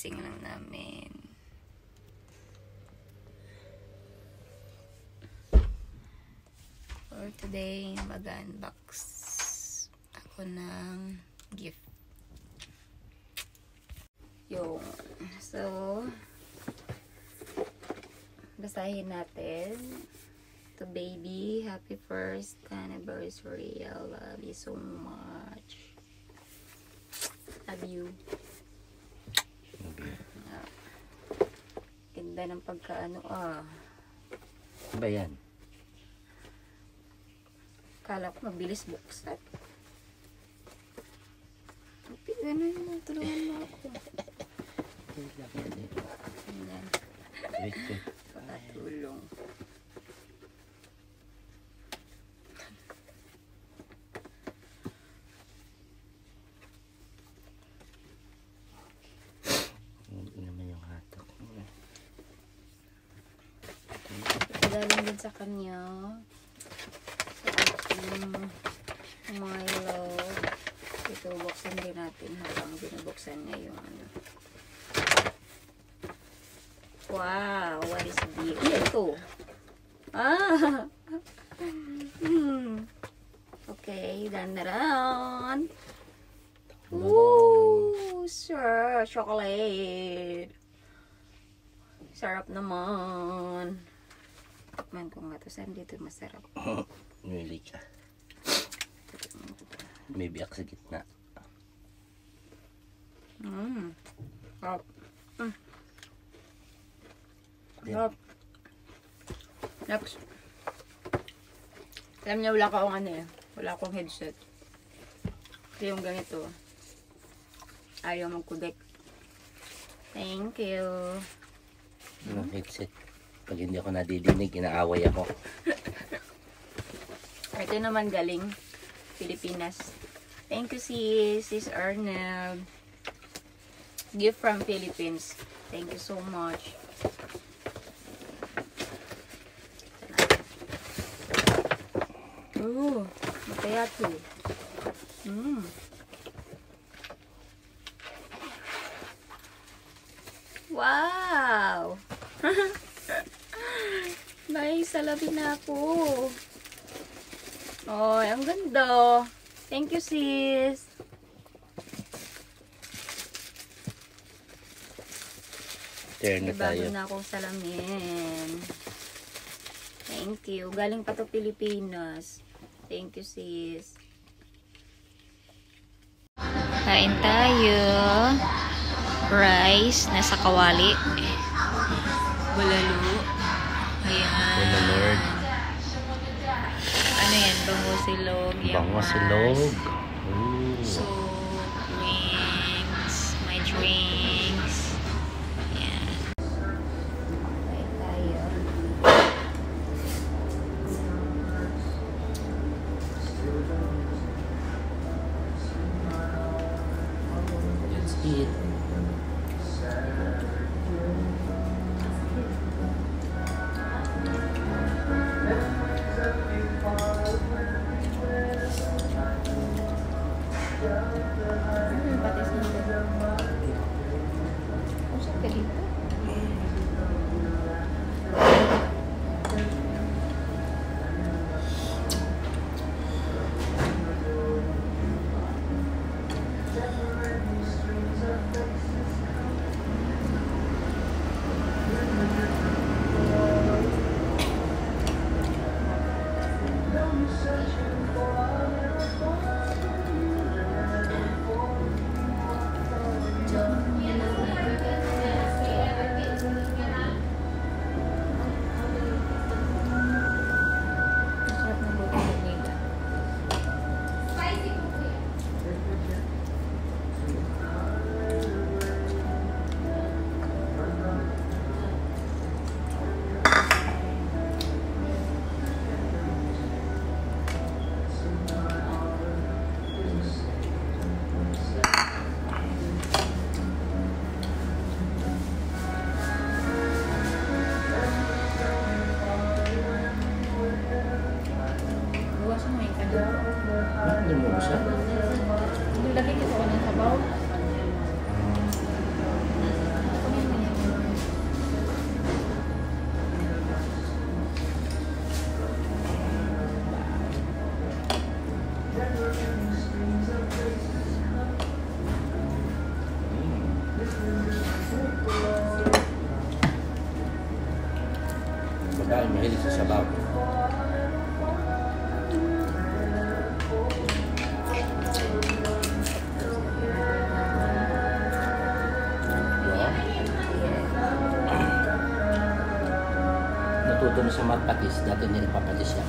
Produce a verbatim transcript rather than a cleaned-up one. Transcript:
kakagising lang namin. For today, mag-unbox ako ng gift. Yung, so, basahin natin. To baby, happy first anniversary. I love you so much. Love you. Uh, ganda ng pagkaano ah. Ano ba yan? Kala ko mabilis buksan. Ano yun? Tulungan mo ako. Ayan. Wait, wait. Pakatulong. Hindi naman yung hatak. Galing din sa kanya. Um, Milo. Ito, buksan din natin habang binubuksan niya yung ano. Wow, what is this? Ito. Ah! Hmm. Okay, dan daran. Ooh, sir, chocolate. Sarap naman. Man, kung nga ito, saan dito masarap? Mili ka. May biyak sa gitna. Mmm. Sarap. Mm. Sarap. Next. Alam niya, wala akong ano eh. Wala akong headset. Kasi yung ganito, ayaw magkudek. Thank you. Yung headset. Pag hindi ako nadidinig, inaaway ako. Ito naman galing Pilipinas. Thank you, sis. Sis Arnel. Gift from Philippines. Thank you so much. Ooh, mataya to. Mmm. Wow! May salabi na ako. Oh, ang ganda. Thank you, sis. Turn na May bago tayo. na akong salamin. Thank you. Galing pa to Pilipinas. Thank you, sis. Kain tayo. Rice. Nasa kawali. Bulalo. Ayan. Oh, my Lord. Ano yan? Bango silog. Bango silog. Ooh. So, drinks. My drinks. Ayan. Kain tayo. Let's eat. Yeah. Babae mahilig sa sabaw. Natuto na sa magpatis, dati hindi nagpapatis siya.